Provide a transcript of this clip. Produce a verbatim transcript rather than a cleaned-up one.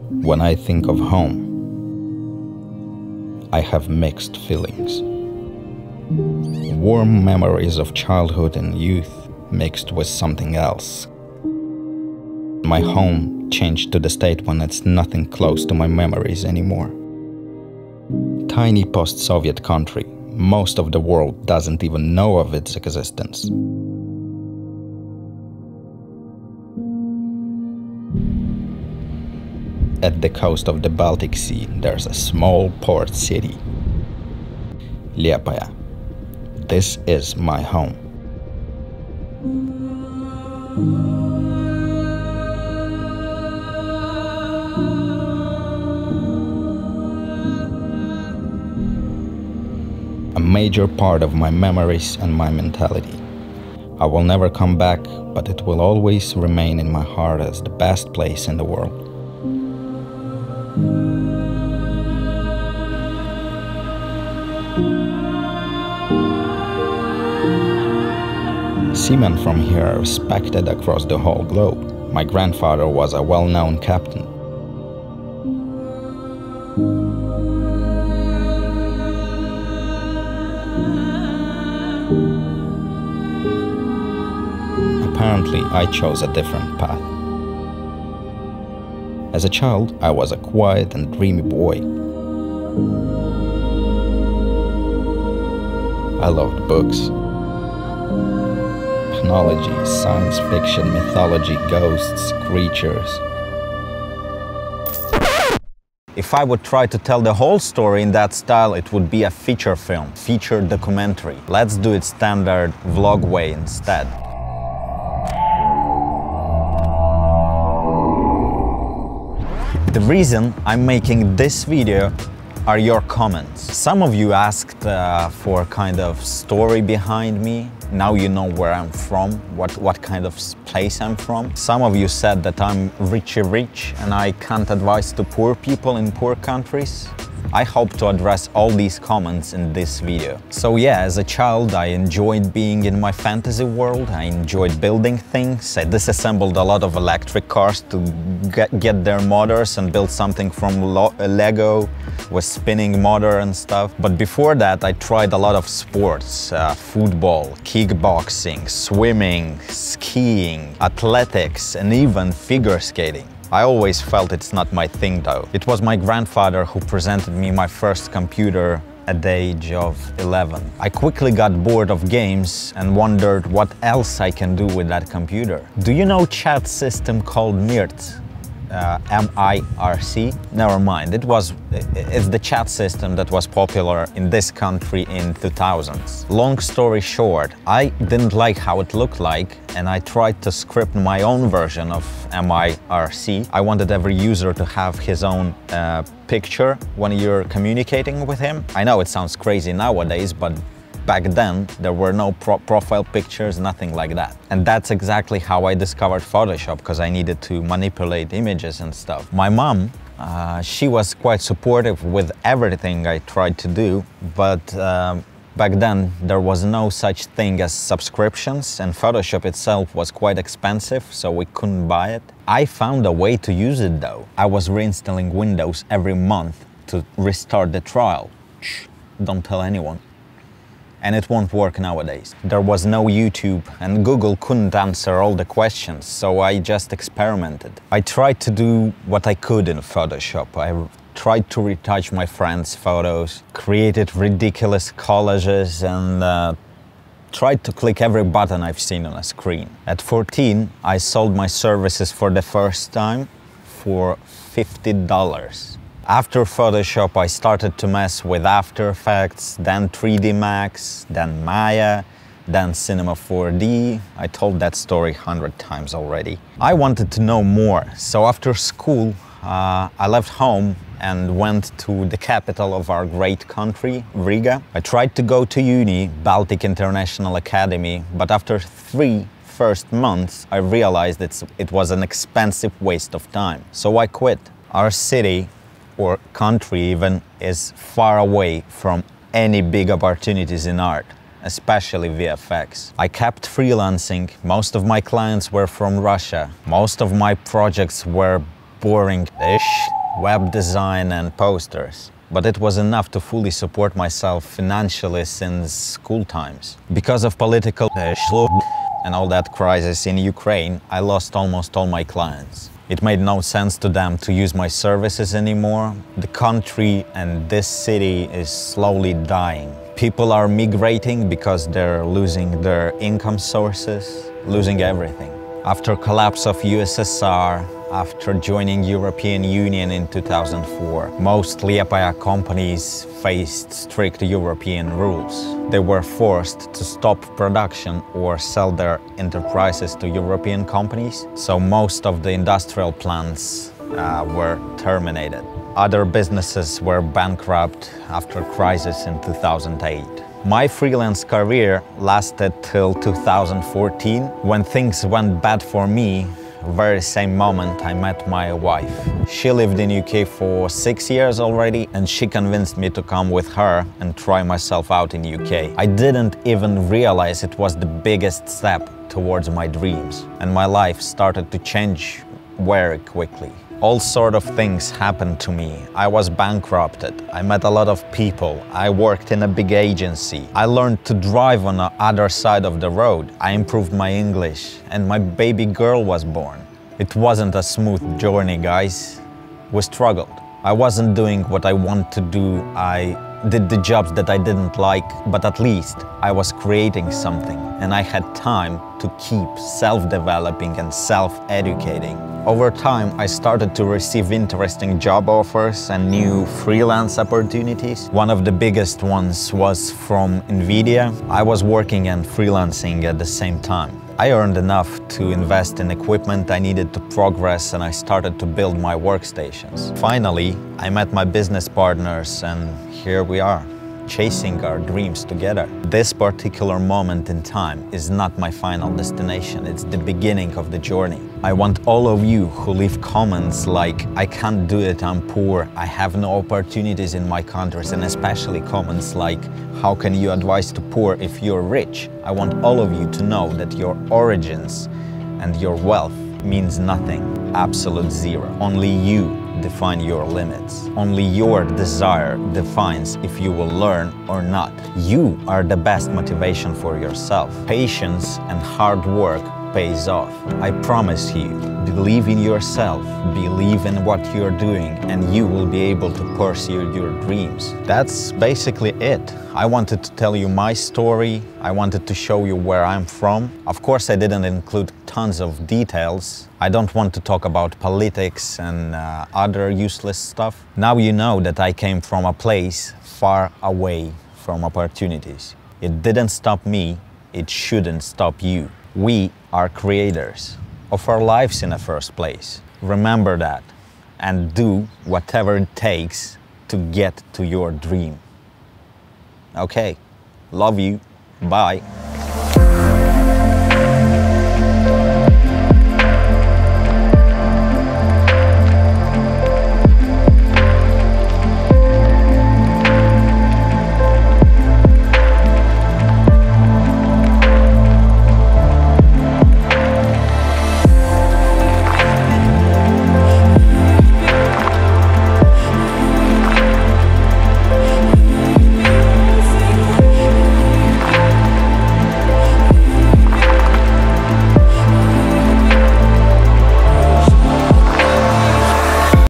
When I think of home, I have mixed feelings. Warm memories of childhood and youth mixed with something else. My home changed to the state when it's nothing close to my memories anymore. Tiny post-Soviet country, most of the world doesn't even know of its existence. At the coast of the Baltic Sea, there's a small port city, Lebrov. This is my home. A major part of my memories and my mentality. I will never come back, but it will always remain in my heart as the best place in the world. Seamen from here are respected across the whole globe. My grandfather was a well-known captain. Apparently, I chose a different path. As a child, I was a quiet and dreamy boy. I loved books, technology, science fiction, mythology, ghosts, creatures. If I would try to tell the whole story in that style, it would be a feature film, feature documentary. Let's do it standard vlog way instead. The reason I'm making this video are your comments. Some of you asked uh, for kind of story behind me. Now you know where I'm from, what, what kind of place I'm from. Some of you said that I'm richy rich and I can't advise to poor people in poor countries. I hope to address all these comments in this video. So yeah, as a child I enjoyed being in my fantasy world, I enjoyed building things. I disassembled a lot of electric cars to get, get their motors and build something from Lego with spinning motor and stuff. But before that I tried a lot of sports, uh, football, kickboxing, swimming, skiing, athletics and even figure skating. I always felt it's not my thing though. It was my grandfather who presented me my first computer at the age of eleven. I quickly got bored of games and wondered what else I can do with that computer. Do you know chat system called Mirt? Uh, M I R C? Never mind, it was, it's the chat system that was popular in this country in two thousands. Long story short, I didn't like how it looked like and I tried to script my own version of M I R C. I wanted every user to have his own uh, picture when you're communicating with him. I know it sounds crazy nowadays, but back then, there were no pro profile pictures, nothing like that. And that's exactly how I discovered Photoshop, because I needed to manipulate images and stuff. My mom, uh, she was quite supportive with everything I tried to do, but um, back then there was no such thing as subscriptions, and Photoshop itself was quite expensive, so we couldn't buy it. I found a way to use it though. I was reinstalling Windows every month to restart the trial. Shh, don't tell anyone. And it won't work nowadays. There was no YouTube and Google couldn't answer all the questions, so I just experimented. I tried to do what I could in Photoshop. I tried to retouch my friends' photos, created ridiculous collages and uh, tried to click every button I've seen on a screen. At fourteen, I sold my services for the first time for fifty dollars. After Photoshop, I started to mess with After Effects, then three D Max, then Maya, then Cinema four D. I told that story a hundred times already. I wanted to know more, so after school, uh, I left home and went to the capital of our great country, Riga. I tried to go to uni, Baltic International Academy, but after three first months, I realized it's, it was an expensive waste of time, so I quit. Our city, or country even, is far away from any big opportunities in art, especially V F X. I kept freelancing. Most of my clients were from Russia. Most of my projects were boring-ish. web design and posters. But it was enough to fully support myself financially since school times. Because of political and all that crisis in Ukraine, I lost almost all my clients. It made no sense to them to use my services anymore. The country and this city is slowly dying. People are migrating because they're losing their income sources, losing everything. After collapse of U S S R, after joining European Union in two thousand four, most Liepaja companies faced strict European rules. They were forced to stop production or sell their enterprises to European companies, so most of the industrial plants uh, were terminated. Other businesses were bankrupt after crisis in two thousand eight. My freelance career lasted till two thousand fourteen, when things went bad for me. Very same moment I met my wife. She lived in U K for six years already, and she convinced me to come with her and try myself out in U K. I didn't even realize it was the biggest step towards my dreams, and my life started to change very quickly. All sort of things happened to me. I was bankrupted. I met a lot of people. I worked in a big agency. I learned to drive on the other side of the road. I improved my English, and my baby girl was born. It wasn't a smooth journey, guys. We struggled. I wasn't doing what I want to do. I did the jobs that I didn't like, but at least I was creating something, and I had time to keep self-developing and self-educating. Over time, I started to receive interesting job offers and new freelance opportunities. One of the biggest ones was from NVIDIA. I was working and freelancing at the same time. I earned enough to invest in equipment I needed to progress, and I started to build my workstations. Finally, I met my business partners, and here we are, chasing our dreams together. This particular moment in time is not my final destination, it's the beginning of the journey. I want all of you who leave comments like, I can't do it, I'm poor, I have no opportunities in my countries, and especially comments like, how can you advise to poor if you're rich? I want all of you to know that your origins and your wealth means nothing, absolute zero. Only you define your limits. Only your desire defines if you will learn or not. You are the best motivation for yourself. Patience and hard work pays off. I promise you, believe in yourself, believe in what you're doing, and you will be able to pursue your dreams. That's basically it. I wanted to tell you my story. I wanted to show you where I'm from. Of course, I didn't include tons of details. I don't want to talk about politics and uh, other useless stuff. Now you know that I came from a place far away from opportunities. It didn't stop me, it shouldn't stop you. We are creators of our lives in the first place. Remember that and do whatever it takes to get to your dream. Okay, love you, bye.